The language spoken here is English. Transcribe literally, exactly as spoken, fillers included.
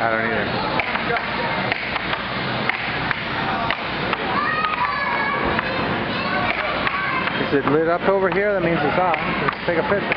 I don't either. Is it lit up over here? That means it's on. Let's take a picture.